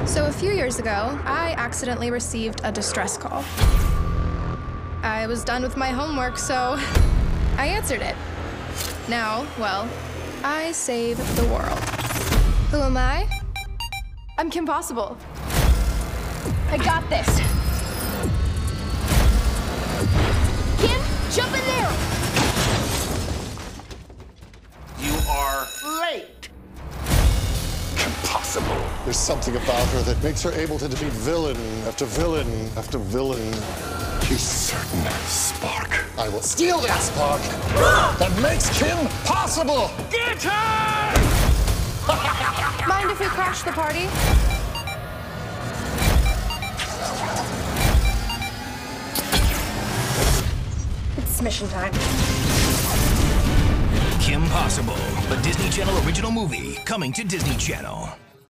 So a few years ago, I accidentally received a distress call. I was done with my homework, so I answered it. Now, well, I save the world. Who am I? I'm Kim Possible. I got this. Kim, jump in there! You are late. Impossible. There's something about her that makes her able to defeat villain after villain after villain. She's certain spark. I will steal that spark that makes Kim possible. Get her! Mind if we crash the party? It's mission time. Kim Possible, a Disney Channel original movie coming to Disney Channel.